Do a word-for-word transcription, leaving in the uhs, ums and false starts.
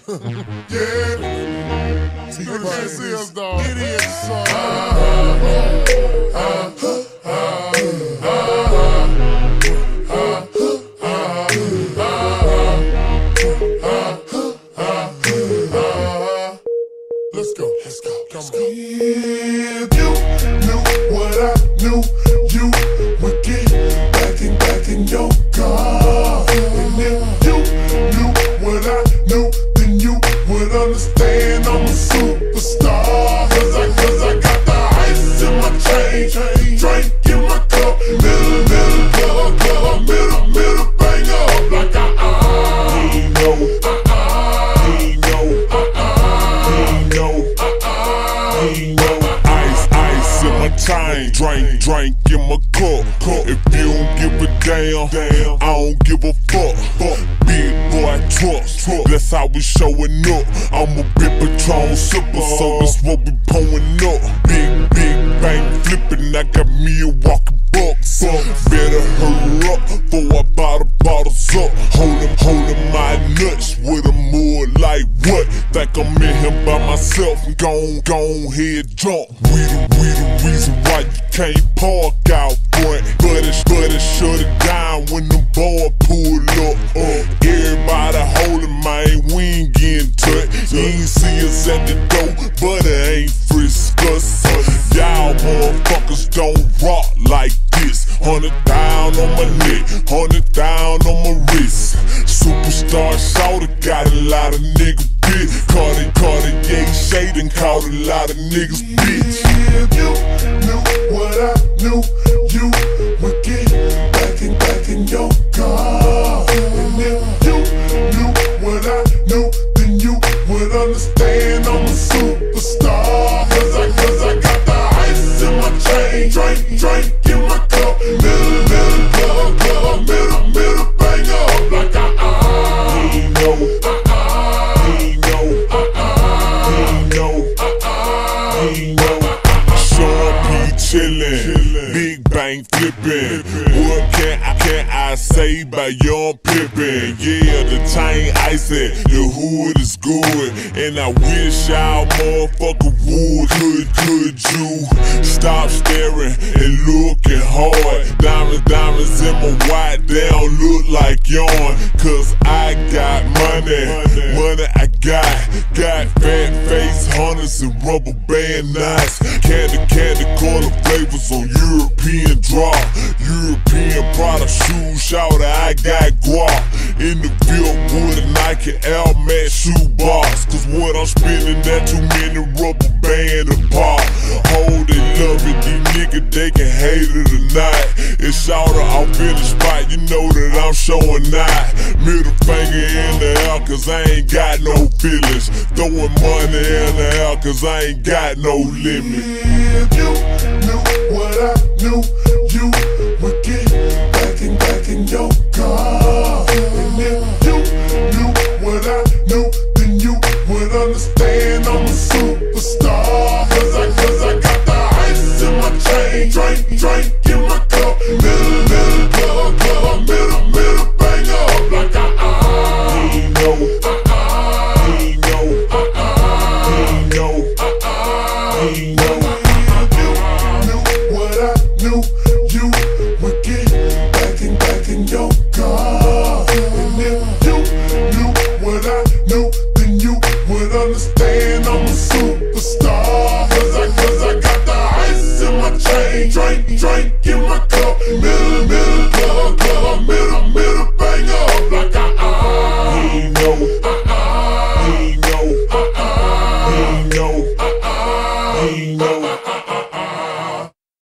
Yeah. See, you can't see us, dog. Idiots, son. Let's go, let's go, come on. If you knew what I knew, you would get back in, back in your car. And if you knew what I knew, then you would understand I'm a superstar. Cause I, cause I got the ice in my chain, drink in my cup, middle, middle, club, club, middle, middle, bang up like I, uh, he know, uh, uh, he know, uh, uh, he know, uh, uh, he know. Ice, ice in my chain, drink, drink in my cup. If you don't give a damn, damn, I don't give a fuck. fuck. Big boy trust, that's how we showing up. I'm a big Patron sipper, so that's what we pulling up. Big, big bang flipping, I got me a walking box. Better hurry up before I buy the bottles up. Holding, holding my nuts with a more like what? Think I'm in here by myself, gon' gon' head jump. We the, we the reason why you can't park out front. But it's, but it's shut it down when the boy pull up. Uh, everybody holding, man, we ain't getting touched. You ain't see us at the door, but it ain't frisk us. Y'all motherfuckers don't rock like this. Hundred down on my neck, hundred down on my wrist. Superstar shouter got a lot of niggas bitch. Cardi, Cartier shade and caught a lot of niggas bitch. If you knew what I knew, you would get back in, back in your car. And if you knew what I knew, then you would understand I'm a superstar. Cause I, cause I got the ice in my chain, drink, drink in my cup, middle, middle, club, club, middle, middle, bang up like I, uh, he know, uh, uh, he know, uh, uh, he know, uh, uh, he know. Sean P chillin', big bang flippin'. What can I, can I say by young pippin'? Yeah, the chain icy, the hood is good, and I wish y'all motherfucker would. Could, could you stop staring and looking hard? Diamonds, diamonds in my white, they don't look like yarn. Cause I got money, money I got. Got fat face hunters and rubber band knots. Candy, candy corner flavors on European drop. European product shoes, shout I got guap. In the field with a Nike Air Max shoe box. Cause what I'm spending, that too many rubber band apart. Hold it, love it, these niggas, they can hate it or not. It's shouter, I'm feeling spot, you know that I'm showing out. Middle finger in the air, cause I ain't got no feelings. Throwing money in the air, cause I ain't got no limit. If you knew what I knew, you would get back in, back in your car. And if you knew what I knew, then you would understand I'm a superstar. Cause I, cause I got the ice in my chain, drink, drink in my cup, middle, middle, club, club, middle, middle, bang up like I, uh, he know, uh, uh, he know, uh, uh, he know, uh, uh, he know. You would get back in, back in your car. And if you knew what I knew, then you would understand I'm a superstar. Cause I, cause I got the ice in my chain, drink, drink